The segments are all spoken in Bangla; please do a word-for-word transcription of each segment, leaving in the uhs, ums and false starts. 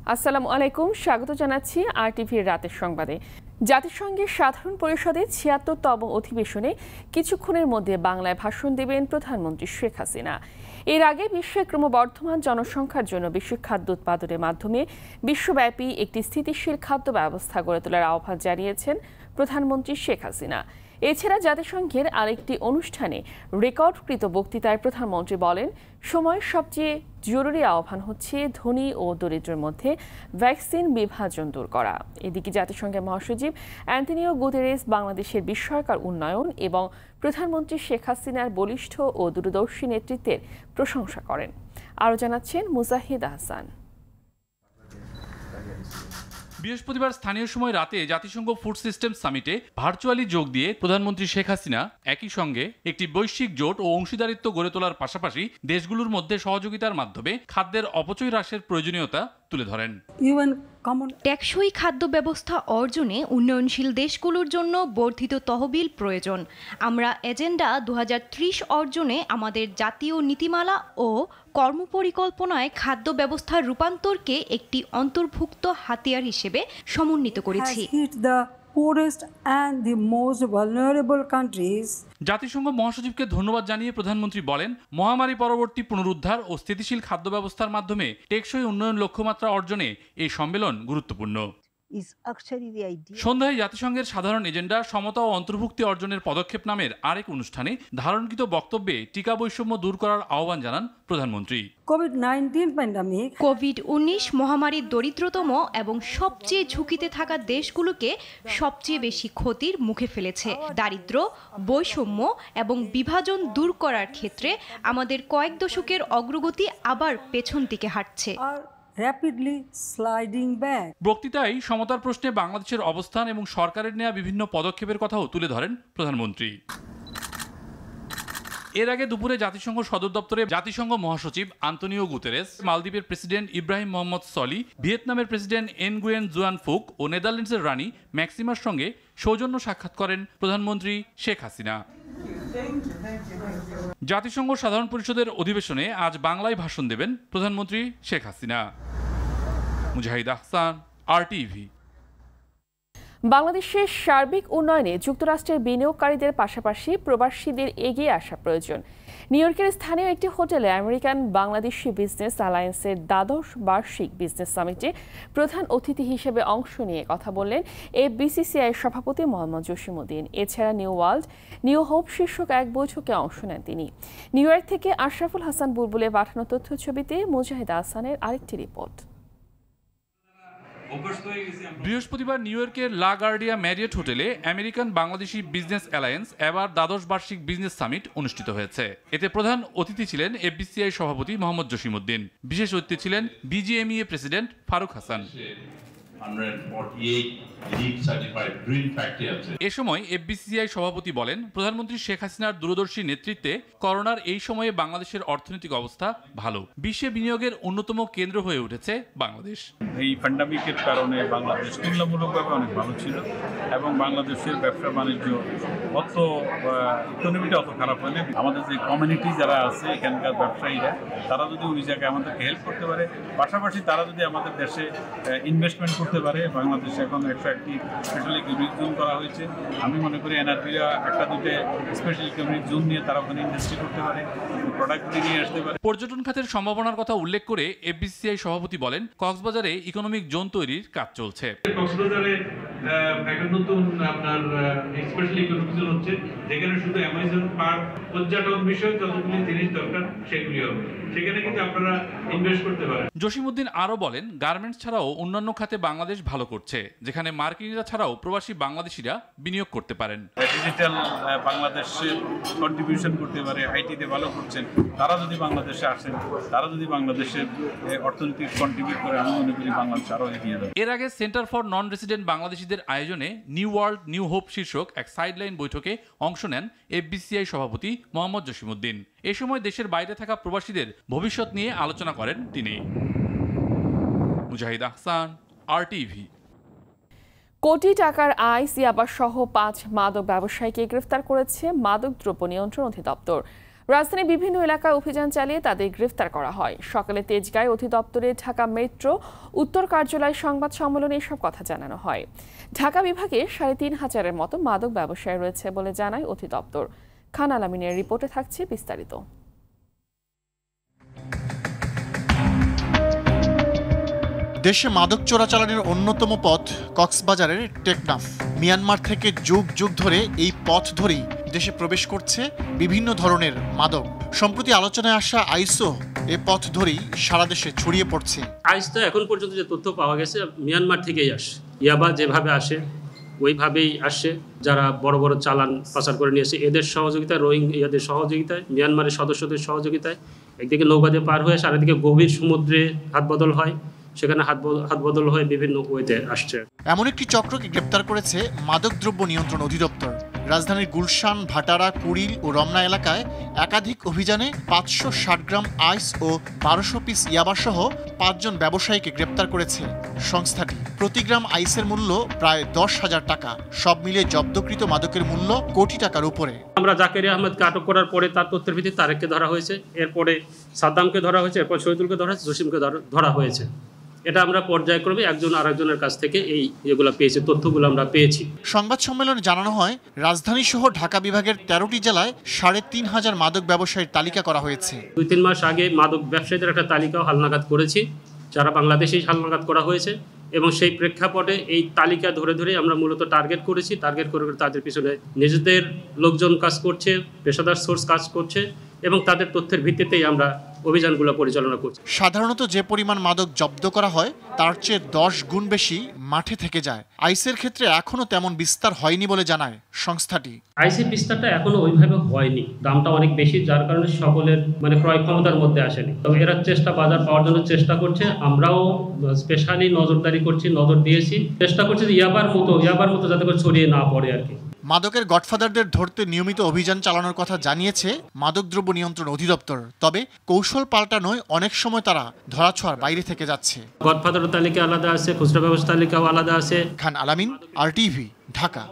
আসসালামু আলাইকুম, স্বাগত জানাচ্ছি আর টিভির রাতের সংবাদে। জাতিসংঘের সাধারণ পরিষদের ছিয়াত্তরতম অধিবেশনে কিছুক্ষণের মধ্যে বাংলায় ভাষণ দেবেন প্রধানমন্ত্রী শেখ হাসিনা। এর আগে বিশ্বের ক্রমবর্ধমান জনসংখ্যার জন্য বিশ্ব খাদ্য উৎপাদনের মাধ্যমে বিশ্বব্যাপী একটি স্থিতিশীল খাদ্য ব্যবস্থা গড়ে তোলার আহ্বান জানিয়েছেন প্রধানমন্ত্রী শেখ হাসিনা। এছাড়া জাতিসংঘের আরেকটি অনুষ্ঠানে রেকর্ডকৃত বক্তৃতায় প্রধানমন্ত্রী বলেন, সময়ের সবচেয়ে জরুরি আহ্বান হচ্ছে ধনী ও দরিদ্রের মধ্যে ভ্যাকসিন বিভাজন দূর করা। এদিকে জাতিসংঘের মহাসচিব অ্যান্টনিও গুতেরেস বাংলাদেশের বিস্ময়কর উন্নয়ন এবং প্রধানমন্ত্রী শেখ হাসিনার বলিষ্ঠ ও দূরদর্শী নেতৃত্বের প্রশংসা করেন। আরও জানাচ্ছেন মুজাহিদ আহসান। বৃহস্পতিবার স্থানীয় সময় রাতে জাতিসংঘ ফুড সিস্টেম সামিটে ভার্চুয়ালি যোগ দিয়ে প্রধানমন্ত্রী শেখ হাসিনা একই সঙ্গে একটি বৈশ্বিক জোট ও অংশীদারিত্ব গড়ে তোলার পাশাপাশি দেশগুলোর মধ্যে সহযোগিতার মাধ্যমে খাদ্যের অপচয় হ্রাসের প্রয়োজনীয়তা তুলে ধরেন। টেকসই খাদ্য ব্যবস্থা অর্জনে উন্নয়নশীল দেশগুলোর জন্য বর্ধিত তহবিল প্রয়োজন। আমরা এজেন্ডা দু হাজার ত্রিশ অর্জনে আমাদের জাতীয় নীতিমালা ও কর্মপরিকল্পনায় খাদ্য ব্যবস্থার রূপান্তরকে একটি অন্তর্ভুক্ত হাতিয়ার হিসেবে সমন্বিত করেছি। জাতিসংঘ মহাসচিবকে ধন্যবাদ জানিয়ে প্রধানমন্ত্রী বলেন, মহামারী পরবর্তী পুনরুদ্ধার ও স্থিতিশীল খাদ্য ব্যবস্থার মাধ্যমে টেকসই উন্নয়ন লক্ষ্যমাত্রা অর্জনে এই সম্মেলন গুরুত্বপূর্ণ। সন্ধ্যায় জাতিসংঘের সাধারণ এজেন্ডা সমতা ও অন্তর্ভুক্তি অর্জনের পদক্ষেপ নামের আরেক অনুষ্ঠানে ধারণকৃত বক্তব্যে টিকা বৈষম্য দূর করার আহ্বান জানান প্রধানমন্ত্রী। কোভিড উনিশ মহামারীর দরিদ্রতম এবং সবচেয়ে ঝুঁকিতে থাকা দেশগুলোকে সবচেয়ে বেশি ক্ষতির মুখে ফেলেছে। দারিদ্র্য, বৈষম্য এবং বিভাজন দূর করার ক্ষেত্রে আমাদের কয়েক দশকের অগ্রগতি আবার পেছন দিকে হাঁটছে। Rapidly sliding back. বক্তৃতায় সমতার প্রশ্নে বাংলাদেশের অবস্থান এবং সরকারের নেওয়া বিভিন্ন পদক্ষেপের কথাও তুলে ধরেন প্রধানমন্ত্রী। এর আগে দুপুরে জাতিসংঘ সদর দপ্তরে জাতিসংঘ মহাসচিব আন্তনিও গুতেরেস, মালদ্বীপের প্রেসিডেন্ট ইব্রাহিম মোহাম্মদ সলি, ভিয়েতনামের প্রেসিডেন্ট এনগুয়েন জুয়ান ফুক ও নেদারল্যান্ডসের রানী ম্যাক্সিমার সঙ্গে সৌজন্য সাক্ষাৎ করেন প্রধানমন্ত্রী শেখ হাসিনা। জাতিসংঘ সাধারণ পরিষদের অধিবেশনে আজ বাংলায় ভাষণ দেবেন প্রধানমন্ত্রী শেখ হাসিনা। Mujahid Ahsan, R TV. বাংলাদেশের সার্বিক উন্নয়নে যুক্তরাষ্ট্রের বিনিয়োগকারীদের পাশাপাশি প্রবাসীদের এগিয়ে আসা প্রয়োজন। নিউ ইয়র্কের স্থানীয় একটি হোটেলে আমেরিকান বাংলাদেশি বিজনেস অ্যালায়েন্সের দ্বাদশ বার্ষিক বিজনেস সামিটে প্রধান অতিথি হিসেবে অংশ নিয়ে কথা বললেন এ বিসিসিআইয়ের সভাপতি মোহাম্মদ জসিমউদ্দিন। এছাড়া নিউ ওয়ার্ল্ড নিউ হোপ শীর্ষক এক বৈঠকে অংশ নেন তিনি। নিউ ইয়র্ক থেকে আশরাফুল হাসান বুলবুলের পাঠানো তথ্য ছবিতে মুজাহিদ আহসানের আরেকটি রিপোর্ট। বৃহস্পতিবার নিউ ইয়র্কের লা গার্ডিয়া ম্যারিয়েট হোটেলে আমেরিকান বাংলাদেশি বিজনেস অ্যালায়েন্স এবার দ্বাদশ বার্ষিক বিজনেস সামিট অনুষ্ঠিত হয়েছে। এতে প্রধান অতিথি ছিলেন এফবিসিআই সভাপতি মোহাম্মদ জসিমউদ্দিন। বিশেষ অতিথি ছিলেন বিজিএমইএ প্রেসিডেন্ট ফারুক হাসান। এ সময় এফবিসিসিআই সভাপতি বলেন, প্রধানমন্ত্রী শেখ হাসিনার দূরদর্শী নেতৃত্বে করোনার এই সময়ে বাংলাদেশের অর্থনৈতিক অবস্থা ভালো। বিশ্বে বিনিয়োগের অন্যতম কেন্দ্র হয়ে উঠেছে বাংলাদেশ। এই প্যান্ডামিকের কারণে বাংলাদেশ তুলনামূলকভাবে অনেক ভালো ছিল এবং বাংলাদেশের ব্যবসা বাণিজ্য অত ইকোনমিটা অত খারাপ হয়নি। আমাদের যে কমিউনিটি যারা আছে এখানকার ব্যবসায়ীরা, তারা যদি ওই জায়গায় আমাদেরকে হেল্প করতে পারে, পাশাপাশি তারা যদি আমাদের দেশে ইনভেস্টমেন্ট করতে পারে। বাংলাদেশে এখন একশো একটি স্পেশাল ইকোনমিক জোন করা হয়েছে। আমি মনে করি এনআরবিরা একটা দুটো স্পেশাল ইকোনমিক জোন নিয়ে তারা ওখানে ইন্ডাস্ট্রি করতে পারে, প্রোডাক্টগুলি নিয়ে আসতে পারে। পর্যটন খাতের সম্ভাবনার কথা উল্লেখ করে এফবিসিসিআই সভাপতি বলেন, কক্সবাজারে ইকোনমিক জোন তৈরির কাজ চলছে। কক্সবাজারে একটা নতুন আপনার স্পেশাল ইকোনমিক জোন হচ্ছে, যেখানে শুধু অ্যামাজন পার্ক পর্যটন বিষয়ক যতগুলি জিনিস দরকার সেগুলি হবে। সেখানে কিন্তু আপনারা ইনভেস্ট করতে পারেন। জসিমউদ্দিন আরও বলেন, গার্মেন্টস ছাড়াও অন্যান্য খাতে বাংলাদেশ ভালো করছে, যেখানে মার্কিনিরা ছাড়াও প্রবাসী বাংলাদেশিরা বিনিয়োগ করতে পারেন। ডিজিটাল বাংলাদেশের কন্ট্রিবিউশন করতে পারে, আইটিতে ভালো করছেন, তারা যদি বাংলাদেশে আসেন, তারা যদি বাংলাদেশের অর্থনীতি কন্ট্রিবিউট করে, আমি মনে করি বাংলাদেশ আরও এগিয়ে যাবে। এর আগে সেন্টার ফর নন রেসিডেন্ট বাংলাদেশিদের আয়োজনে নিউ ওয়ার্ল্ড নিউ হোপ শীর্ষক এক সাইডলাইন বৈঠকে অংশ নেন এফবিসিআই সভাপতি মোহাম্মদ জসিমউদ্দিন। এ সময় দেশের বাইরে থাকা প্রবাসীদের ভবিষ্যৎ নিয়ে আলোচনা করেন তিনি। Mujahid Ahsan, R TV. কোটি টাকার আইস ইয়াবা সহ পাঁচ মাদক ব্যবসায়ীকে গ্রেফতার করেছে মাদক দ্রব্য নিয়ন্ত্রণ অধিদপ্তর। রাজধানীর বিভিন্ন এলাকায় অভিযান চালিয়ে তাদের গ্রেফতার করা হয়। সকালে তেজগাঁও অধিদপ্তরে ঢাকা মেট্রো উত্তর কার্যালয় সংবাদ সম্মেলনে এসব কথা জানানো হয়। ঢাকা বিভাগে সাড়ে তিন হাজারের মতো মাদক ব্যবসায়ী রয়েছে বলে জানায় অধিদপ্তর। খান আলামিনের রিপোর্টে থাকছে বিস্তারিত। দেশে মাদক চোরাচালানের অন্যতম পথ কক্সবাজারের টেকনাফ। মিয়ানমার থেকে যুগ যুগ ধরে এই পথ ধরেই দেশে প্রবেশ করছে বিভিন্ন ধরনের মাদক। সম্প্রতি আলোচনায় আসা আইসও এ পথ ধরেই সারা দেশে ছড়িয়ে পড়ছে। আইস তো এখন পর্যন্ত যে তথ্য পাওয়া গেছে মিয়ানমার থেকেই আসে, ইয়াবা যেভাবে আসে ওইভাবেই আসে। যারা বড় বড় চালান পাচার করে নিয়েছে এদের সহযোগিতায়, রোহিঙ্গাদের সহযোগিতায়, মিয়ানমারের সদস্যদের সহযোগিতায় একদিকে নৌকা দিয়ে পার হয়ে আরেকদিকে গভীর সমুদ্রে হাত বদল হয়, সেখানে হাত হাত বদল হয়ে বিভিন্ন ওয়েতে আসছে। এমন একটি চক্রকে গ্রেপ্তার করেছে মাদকদ্রব্য নিয়ন্ত্রণ অধিদপ্তর। রাজধানীর গুলশান, ভাটারা, কুড়িল ও রমনা এলাকায় একাধিক অভিযানে পাঁচশো ষাট গ্রাম আইস ও বারোশো পিস ইয়াবা সহ পাঁচজন ব্যবসায়ীকে গ্রেপ্তার করেছে সংস্থাটি। প্রতি গ্রাম আইসের মূল্য প্রায় দশ হাজার টাকা। সব মিলিয়ে জব্দকৃত মাদকের মূল্য কোটি টাকার উপরে। আমরা জাকেরিয়া আহমেদকে আটক করার পরে তার তথ্যের ভিত্তিতে তারেককে ধরা হয়েছে, এরপরে সাদ্দামকে ধরা হয়েছে, এরপর শহীদুলকে ধরা হয়েছে, জসিমকে ধরা হয়েছে। এটা আমরা পর্যায়ক্রমে একজন আরেকজনের কাছ থেকে এই যেগুলো পেয়েছি, তথ্যগুলো আমরা পেয়েছি। সংবাদ সম্মেলনে জানানো হয়, রাজধানী সহ ঢাকা বিভাগের তেরোটি জেলায় সাড়ে তিন হাজার মাদক ব্যবসায়ীর তালিকা করা হয়েছে। দুই তিন মাস আগে মাদক ব্যবসায়ীদের একটা তালিকাও হালনাগাদ করেছি, যারা বাংলাদেশেই হালনাগাদ করা হয়েছে, এবং সেই প্রেক্ষাপটে এই তালিকা ধরে ধরে আমরা মূলত টার্গেট করেছি। টার্গেট করে তাদের পিছনে নিজেদের লোকজন কাজ করছে, পেশাদার সোর্স কাজ করছে, এবং তাদের তথ্যের ভিত্তিতেই আমরা অভিযানগুলো পরিচালনা করছি। সাধারণত যে পরিমাণ মাদক জব্দ করা হয় তার চেয়ে দশ গুণ বেশি মাঠে থেকে যায়। আইসের ক্ষেত্রে এখনো তেমন বিস্তার হয়নি বলে জানায় সংস্থাটি। আইসির বিস্তারটা এখনো ওইভাবে হয়নি, দামটা অনেক বেশি, যার কারণে সকলের মানে ক্রয় ক্ষমতার মধ্যে আসেনি। তবে এরা চেষ্টা বাজার পাওয়ার জন্য চেষ্টা করছে, আমরাও স্পেশালি নজরদারি করছি, নজর দিয়েছি, চেষ্টা করছি যে ইয়াবার মতো ইয়াবার মতো যাতে করে ছড়িয়ে না পড়ে আর কি। মাদকের গডফাদারদের ধরতে নিয়মিত অভিযান চালানোর কথা জানিয়েছে মাদকদ্রব্য নিয়ন্ত্রণ অধিদপ্তর। তবে কৌশল পাল্টানোয় অনেক সময় তারা ধরাছোঁয়ার বাইরে থেকে যাচ্ছে। গডফাদার তালিকা আলাদা আছে, খুচরা ব্যবস্থা তালিকাও আলাদা আছে। খান আলামিন, আর টিভি, ঢাকা।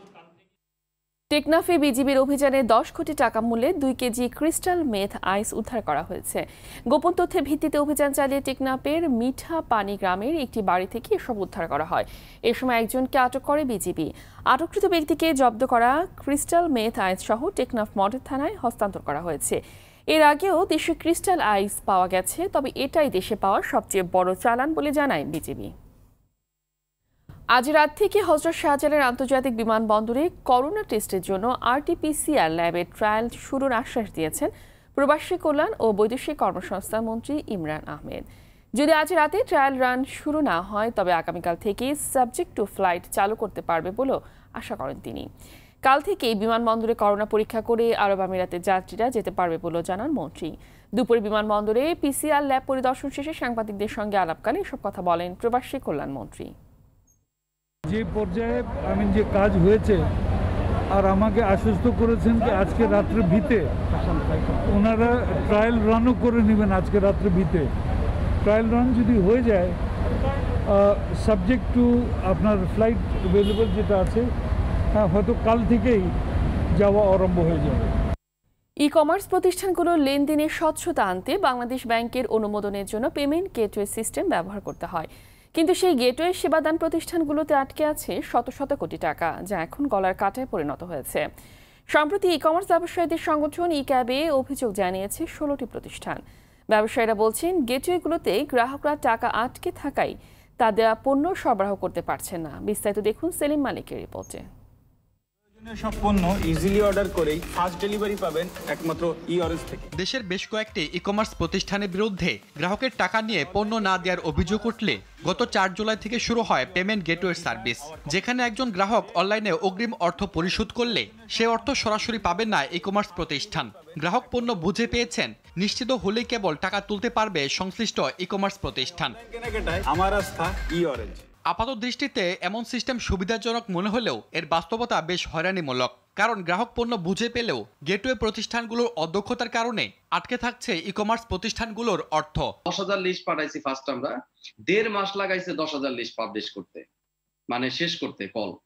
টেকনাফে বিজিবির অভিযানে দশ কোটি টাকা মূল্যে দুই কেজি ক্রিস্টাল মেথ আইস উদ্ধার করা হয়েছে। গোপন তথ্যের ভিত্তিতে অভিযান চালিয়ে টেকনাফের মিঠা পানি গ্রামের একটি বাড়ি থেকে এসব উদ্ধার করা হয়। এ সময় একজনকে আটক করে বিজিবি। আটককৃত ব্যক্তিকে জব্দ করা ক্রিস্টাল মেথ আইস সহ টেকনাফ মডেল থানায় হস্তান্তর করা হয়েছে। এর আগেও দেশে ক্রিস্টাল আইস পাওয়া গেছে, তবে এটাই দেশে পাওয়া সবচেয়ে বড় চালান বলে জানায় বিজিবি। আজ রাত থেকে হযরত শাহজালাল আন্তর্জাতিক বিমানবন্দরে করোনা টেস্টের জন্য আরটিপিসিআর ল্যাবের ট্রায়াল শুরুর আশ্বাস দিয়েছেন প্রবাসী কল্যাণ ও বৈদেশিক কর্মসংস্থান মন্ত্রী ইমরান আহমেদ। যদি আজ রাতে ট্রায়াল রান শুরু না হয় তবে আগামীকাল থেকে সাবজেক্ট টু ফ্লাইট চালু করতে পারবে বলেও আশা করেন তিনি। কাল থেকেই বিমানবন্দরে করোনা পরীক্ষা করে আরব আমিরাতের যাত্রীরা যেতে পারবে বলেও জানান মন্ত্রী। দুপুরে বিমানবন্দরে পিসিআর ল্যাব পরিদর্শন শেষে সাংবাদিকদের সঙ্গে আলাপকালে এসব কথা বলেন প্রবাসী কল্যাণ মন্ত্রী। যে পর্যায়ে আমি যে কাজ হয়েছে আর আমাকে আশ্বস্ত করেছেন যে আজকে রাত্রে ভিতে ওনারা ট্রায়াল রানও করে নেবেন। আজকে রাত্রে ভিতে ট্রায়াল রান যদি হয়ে যায়, সাবজেক্ট টু আপনার ফ্লাইট অ্যাভেলেবল যেটা আছে, হ্যাঁ হয়তো কাল থেকেই যাওয়া আরম্ভ হয়ে যাবে। ই কমার্স প্রতিষ্ঠানগুলোর লেনদেনে স্বচ্ছতা আনতে বাংলাদেশ ব্যাংকের অনুমোদনের জন্য পেমেন্ট গেটওয়ে সিস্টেম ব্যবহার করতে হয়, কিন্তু সেই গেটওয়ে সেবাদান প্রতিষ্ঠানগুলোতে আটকে আছে শত শত কোটি টাকা, যা এখন গলার কাটায় পরিণত হয়েছে। সম্প্রতি ই কমার্স ব্যবসায়ীদের সংগঠন ই ক্যাবে অভিযোগ জানিয়েছে ষোলোটি প্রতিষ্ঠান। ব্যবসায়ীরা বলছেন গেটওয়েগুলোতে গ্রাহকরা টাকা আটকে থাকায় তা দেওয়া পণ্য সরবরাহ করতে পারছেন না। বিস্তারিত দেখুন সেলিম মালিকের রিপোর্টে। সব পণ্য ইজিলি অর্ডার করেই ফাস্ট ডেলিভারি পাবেন একমাত্র ই-অরেঞ্জ থেকে। দেশের বেশ কয়েকটি ই কমার্স প্রতিষ্ঠানের বিরুদ্ধে গ্রাহকের টাকা নিয়ে পণ্য না দেওয়ার অভিযোগ উঠলে গত চার জুলাই থেকে শুরু হয় পেমেন্ট গেটওয়ে সার্ভিস, যেখানে একজন গ্রাহক অনলাইনে অগ্রিম অর্থ পরিশোধ করলে সে অর্থ সরাসরি পাবেন না ই কমার্স প্রতিষ্ঠান। গ্রাহক পণ্য বুঝে পেয়েছেন, নিশ্চিত হলেই কেবল টাকা তুলতে পারবে সংশ্লিষ্ট ই কমার্স প্রতিষ্ঠান। আমার আস্থা ই-অরেঞ্জ। আপাত দৃষ্টিতে এমন সিস্টেম সুবিধাজনক মনে হলেও এর বাস্তবতা বেশ হয়রানিমূলক, কারণ গ্রাহক পণ্য বুঝে পেলেও গেটওয়ে প্রতিষ্ঠানগুলোর অদক্ষতার কারণে আটকে থাকছে ই কমার্স প্রতিষ্ঠানগুলোর অর্থ। দশ হাজার লিস্ট পাঠাইছি ফার্স্ট, আমরা দেড় মাস লাগাইছে দশ হাজার লিস্ট পাবলিশ করতে, মানে শেষ করতে কল।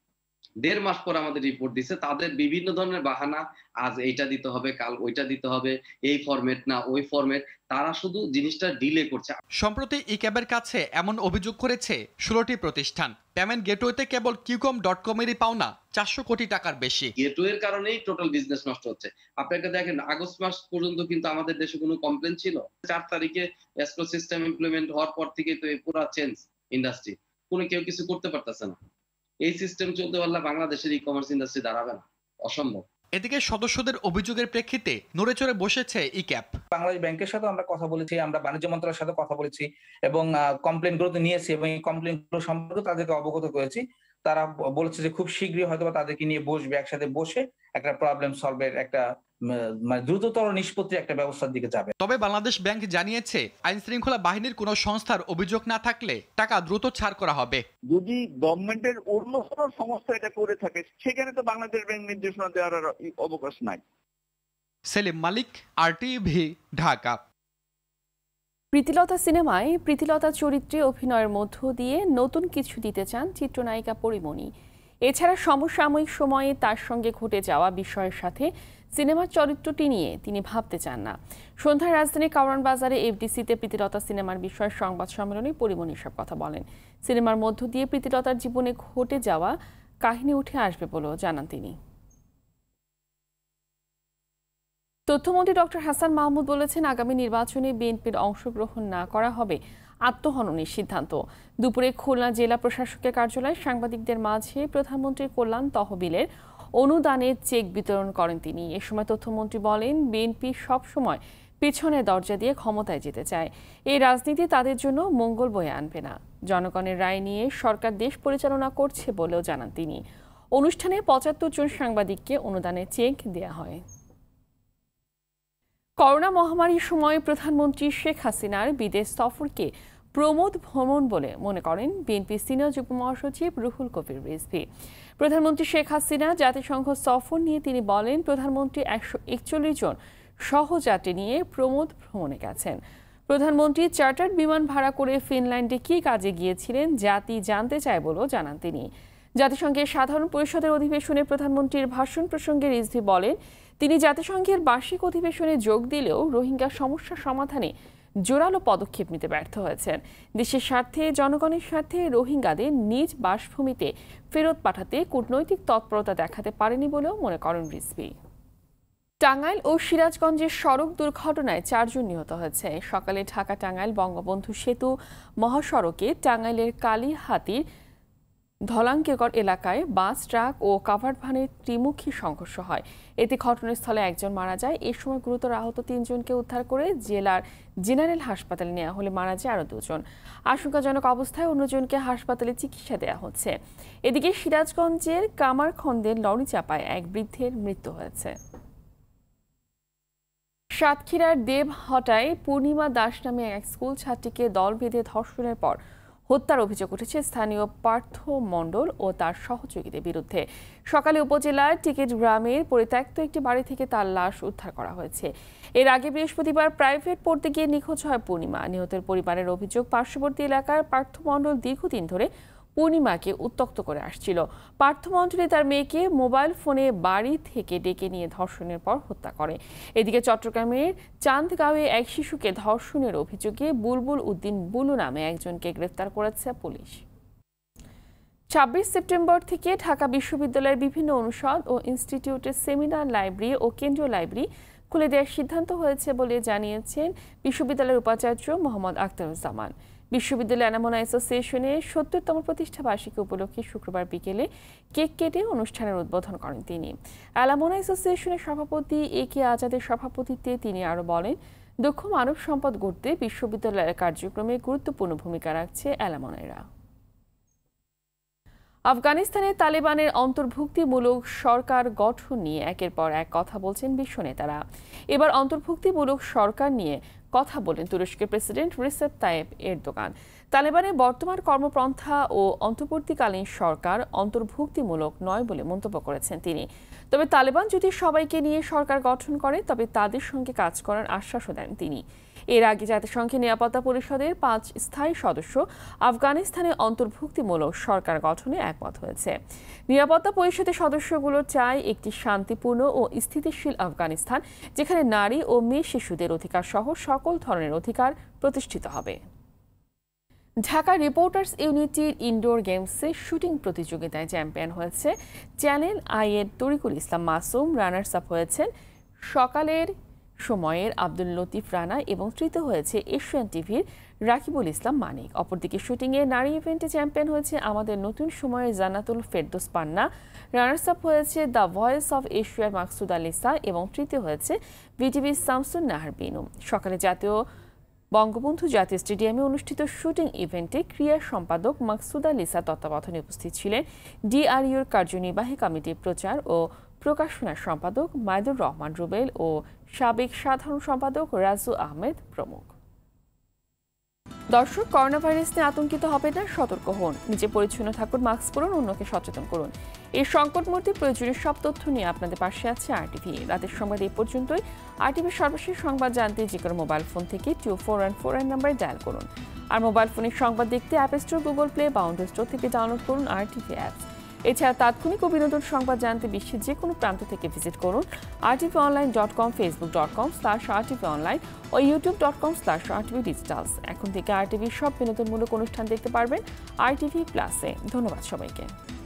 দেড় মাস পর আমাদের রিপোর্ট দিছে। তাদের বিভিন্ন ধরনের বাহানা, আজ এইটা দিতে হবে, কাল ওইটা দিতে হবে, এই ফরম্যাট না ওই ফরম্যাট, তারা শুধু জিনিসটা ডিলে করছে। সম্প্রতি ইক্যাবের কাছে এমন অভিযোগ করেছে ষোলোটি প্রতিষ্ঠান। পেমেন্ট গেটওয়েতে কেবল কিউকম ডট কমেরই পাওনা চারশো কোটি টাকার বেশি। গেটওয়ের কারণেই টোটাল বিজনেস নষ্ট হচ্ছে। আপনাকে দেখেন, আগস্ট মাস পর্যন্ত কিন্তু আমাদের দেশে কোনো কমপ্লেন ছিল। চার তারিখে এসক্রো সিস্টেম ইমপ্লিমেন্ট হওয়ার পর থেকে তো পুরো চেঞ্জ ইন্ডাস্ট্রি, কোনো কেউ কিছু করতে পারতেছে না। এই সিস্টেম চলতে পারলে বাংলাদেশের ই কমার্স ইন্ডাস্ট্রি দাঁড়াবে না, অসম্ভব। এদিকে সদস্যদের অভিযোগের প্রেক্ষিতে নড়ে চড়ে বসেছে ইক্যাব। বাংলাদেশ ব্যাংকের সাথে আমরা কথা বলেছি, আমরা বাণিজ্য মন্ত্রণালয়ের সাথে কথা বলেছি এবং কমপ্লেন গুলো নিয়েছি এবং এই কমপ্লেন গুলো সম্পর্কে তাদেরকে অবগত করেছি। তারা বলেছে যে খুব শীঘ্রই হয়তো তাদেরকে নিয়ে বসবে, একসাথে বসে একটা প্রবলেম সলভের একটা মানে দ্রুততর নিষ্পত্তির একটা ব্যবস্থার দিকে যাবে। তবে বাংলাদেশ ব্যাংক জানিয়েছে আইন শৃঙ্খলা বাহিনীর কোনো সংস্থার অভিযোগ না থাকলে টাকা দ্রুত ছাড় করা হবে। যদি গভর্নমেন্টের অন্য কোনো সংস্থা এটা করে থাকে সেখানে তো বাংলাদেশ ব্যাংক নির্দেশনা দেওয়ার অবকাশ নাই। Selim Malik, R TV, Dhaka. প্রীতিলতা সিনেমায় প্রীতিলতা চরিত্রে অভিনয়ের মধ্য দিয়ে নতুন কিছু দিতে চান চিত্রনায়িকা পরিমণি। এছাড়া সমসাময়িক সময়ে তার সঙ্গে ঘটে যাওয়া বিষয়ের সাথে সিনেমার চরিত্রটি নিয়ে তিনি ভাবতে চান না। সন্ধ্যায় রাজধানীর কারওয়ান বাজারে এফডিসিতে প্রীতিলতা সিনেমার বিষয়ে সংবাদ সম্মেলনে পরিমণি সব কথা বলেন। সিনেমার মধ্য দিয়ে প্রীতিলতার জীবনে ঘটে যাওয়া কাহিনী উঠে আসবে বলেও জানান তিনি। তথ্যমন্ত্রী ডক্টর হাসান মাহমুদ বলেছেন, আগামী নির্বাচনে বিএনপির অংশগ্রহণ না করা হবে আত্মহননের সিদ্ধান্ত। দুপুরে খুলনা জেলা প্রশাসকের কার্যালয়ে সাংবাদিকদের মাঝে প্রধানমন্ত্রীর কল্যাণ তহবিলের অনুদানের চেক বিতরণ করেন তিনি। এ সময় তথ্যমন্ত্রী বলেন, বিএনপি সবসময় পিছনের দরজা দিয়ে ক্ষমতায় যেতে চায়। এই রাজনীতি তাদের জন্য মঙ্গল বয়ে আনবে না। জনগণের রায় নিয়ে সরকার দেশ পরিচালনা করছে বলেও জানান তিনি। অনুষ্ঠানে পঁচাত্তর জন সাংবাদিককে অনুদানের চেক দেয়া হয়। করোনা মহামারীর সময় প্রধানমন্ত্রী শেখ হাসিনার বিদেশ সফরকে প্রমোদ ভ্রমণ বলে মনে করেন বিএনপি সিনিয়র যুগ্ম মহাসচিব রুহুল কবির রিজভী। প্রধানমন্ত্রী শেখ হাসিনা জাতিসংঘ সফর নিয়ে তিনি বলেন, প্রধানমন্ত্রী একশো একচল্লিশ জন সহযাত্রী নিয়ে প্রমোদ ভ্রমণে গেছেন। প্রধানমন্ত্রী চার্টার্ড বিমান ভাড়া করে ফিনল্যান্ডে কী কাজে গিয়েছিলেন জাতি জানতে চায় বলেও জানান তিনি। জাতিসংঘের সাধারণ পরিষদের অধিবেশনে প্রধানমন্ত্রীর ভাষণ প্রসঙ্গে রিজভী বলেন, তিনি জাতিসংঘের বার্ষিক অধিবেশনে যোগ দিলেও রোহিঙ্গা সমস্যা সমাধানে জোরালো পদক্ষেপ নিতে ব্যর্থ হয়েছেন। দেশের স্বার্থে, জনগণের স্বার্থে রোহিঙ্গাদের নিজ বাসভূমিতে ফেরত পাঠাতে কূটনৈতিক তৎপরতা দেখাতে পারেনি বলেও মনে করেন রিজভী। টাঙ্গাইল ও সিরাজগঞ্জের সড়ক দুর্ঘটনায় চারজন নিহত হয়েছে। সকালে ঢাকা টাঙ্গাইল বঙ্গবন্ধু সেতু মহাসড়কে টাঙ্গাইলের কালীহাতির ধলাঙ্কেগড় এলাকায় বাস, ট্রাক ও কাভার্ড ভ্যানের ত্রিমুখী সংঘর্ষ হয়। এতে ঘটনাস্থলে একজন মারা যায়। এ সময় গুরুতর আহত তিনজনকে উদ্ধার করে জেলার জেনারেল হাসপাতালে নেওয়া হলে মারা যায় আরও দুজন। আশঙ্কাজনক অবস্থায় অন্যজনকে হাসপাতালে চিকিৎসা দেওয়া হচ্ছে। এদিকে সিরাজগঞ্জের কামারখন্দের লরি চাপায় এক বৃদ্ধের মৃত্যু হয়েছে। সাতক্ষীরার দেবহটায় পূর্ণিমা দাস নামে এক স্কুল ছাত্রীকে দল বেঁধে ধর্ষণের পর হত্যার অভিযোগ উঠেছে স্থানীয় পার্থ মণ্ডল ও তার সহযোগীদের বিরুদ্ধে। সকালে উপজেলার টিকেট গ্রামের পরিত্যক্ত একটি বাড়ি থেকে তার লাশ উদ্ধার করা হয়েছে। এর আগে বৃহস্পতিবার প্রাইভেট পড়তে গিয়ে নিখোঁজ হয় পূর্ণিমা। নিহতের পরিবারের অভিযোগ, পার্শ্ববর্তী এলাকার পার্থ মণ্ডল দীর্ঘদিন ধরে পূর্ণিমাকে উত্ত্যক্ত করে আসছিল। পার্থ মণ্ডলী তার মেয়েকে মোবাইল ফোনে বাড়ি থেকে ডেকে নিয়ে ধর্ষণের পর হত্যা করে। এদিকে চট্টগ্রামের চান্দগাঁওয়ে এক শিশুকে ধর্ষণের অভিযোগে বুলবুল উদ্দিন বুলু নামে একজনকে গ্রেফতার করেছে পুলিশ। ছাব্বিশ সেপ্টেম্বর থেকে ঢাকা বিশ্ববিদ্যালয়ের বিভিন্ন অনুষদ ও ইনস্টিটিউটের সেমিনার লাইব্রেরি ও কেন্দ্রীয় লাইব্রেরি খুলে দেওয়ার সিদ্ধান্ত হয়েছে বলে জানিয়েছেন বিশ্ববিদ্যালয়ের উপাচার্য মোহাম্মদ আখতারুজ্জামান। বিশ্ববিদ্যালয় অ্যালামনা অ্যাসোসিয়েশনের সত্তরতম প্রতিষ্ঠা বার্ষিকী উপলক্ষে শুক্রবার বিকেলে কেক কেটে অনুষ্ঠানের উদ্বোধন করেন তিনি। অ্যালামনা অ্যাসোসিয়েশনের সভাপতি এ কে আজাদের সভাপতিত্বে তিনি আরও বলেন, দক্ষ মানব সম্পদ গড়তে বিশ্ববিদ্যালয়ের কার্যক্রমে গুরুত্বপূর্ণ ভূমিকা রাখছে অ্যালামনাইরা। আফগানিস্তানে তালেবানের অন্তর্ভুক্তিমূলক সরকার গঠন নিয়ে একের পর এক কথা বলছেন বিশ্ব নেতারা। এবার অন্তর্ভুক্তিমূলক সরকার নিয়ে কথা বলেন তুরস্কের প্রেসিডেন্ট রিসেপ তাইয়েপ এরদোগান। তালেবানের বর্তমান কর্মপন্থা ও অন্তর্বর্তীকালীন সরকার অন্তর্ভুক্তিমূলক নয় বলে মন্তব্য করেছেন তিনি। তবে তালেবান যদি সবাইকে নিয়ে সরকার গঠন করে তবে তাদের সঙ্গে কাজ করার আশ্বাসও দেন তিনি। এর আগে জাতিসংঘের নিরাপত্তা পরিষদের পাঁচ স্থায়ী সদস্য আফগানিস্তানে অন্তর্ভুক্তিমূলক সরকার গঠনে একমত হয়েছে। নিরাপত্তা পরিষদের সদস্যগুলো চায় একটি শান্তিপূর্ণ ও স্থিতিশীল আফগানিস্তান, যেখানে নারী ও মেয়ে শিশুদের অধিকার সহ সকল ধরনের অধিকার প্রতিষ্ঠিত হবে। ঢাকা রিপোর্টার্স ইউনিটির ইনডোর গেমসে শুটিং প্রতিযোগিতায় চ্যাম্পিয়ন হয়েছে চ্যানেল আই এর তরিকুল ইসলাম মাসুম। রানার্স আপ হয়েছেন সকালের সময়ের আব্দুল লতিফ রানা এবং তৃতীয় হয়েছে এশিয়ান টিভির রাকিবুল ইসলাম মানিক। অপরদিকে শুটিংয়ে নারী ইভেন্টে চ্যাম্পিয়ন হয়েছে আমাদের নতুন সময়ের জান্নাতুল ফেরদৌস পান্না। রানার্স আপ হয়েছে দ্য ভয়েস অফ এশিয়ার মাকসুদা লিসা এবং তৃতীয় হয়েছে বিটিভির শামসুন নাহার বিনু। সকালে জাতীয় বঙ্গবন্ধু জাতীয় স্টেডিয়ামে অনুষ্ঠিত শুটিং ইভেন্টে ক্রীড়া সম্পাদক মাকসুদা লিসা তত্ত্বাবধানে উপস্থিত ছিলেন ডিআরইউর কার্যনির্বাহী কমিটির প্রচার ও প্রকাশনা সম্পাদক মাইদুর রহমান রুবেল ও সাবেক সাধারণ সম্পাদক রাজু আহমেদ প্রমুখ। দর্শক, করোনা ভাইরাস নিয়ে আতঙ্কিত হবেন না, সতর্ক হন, নিজে পরিচ্ছন্ন থাকুন, মাস্ক পরুন, অন্যকে সচেতন করুন। এই সংকট মুহূর্তে প্রয়োজনীয় সব তথ্য নিয়ে আপনাদের পাশে আছে আরটিভি। রাতের সংবাদ এই পর্যন্তই। আরটিভির সর্বশেষ সংবাদ জানতে যে কোনো মোবাইল ফোন থেকে two four one four one নাম্বারে ডায়াল করুন। আর মোবাইল ফোনের সংবাদ দেখতে অ্যাপ স্টোর, গুগল প্লে বা উইন্ডোজ স্টোর থেকে ডাউনলোড করুন আরটিভি অ্যাপস। এছাড়া তাৎক্ষণিক ও বিনোদন সংবাদ জানতে বিশ্বের যে কোনো প্রান্ত থেকে ভিজিট করুন RTV online dot com, Facebook dot com slash RTV online ও YouTube dot com slash RTV digitals. এখন থেকে আরটিভির সব বিনোদনমূলক অনুষ্ঠান দেখতে পারবেন আরটিভি প্লাসে। ধন্যবাদ সবাইকে।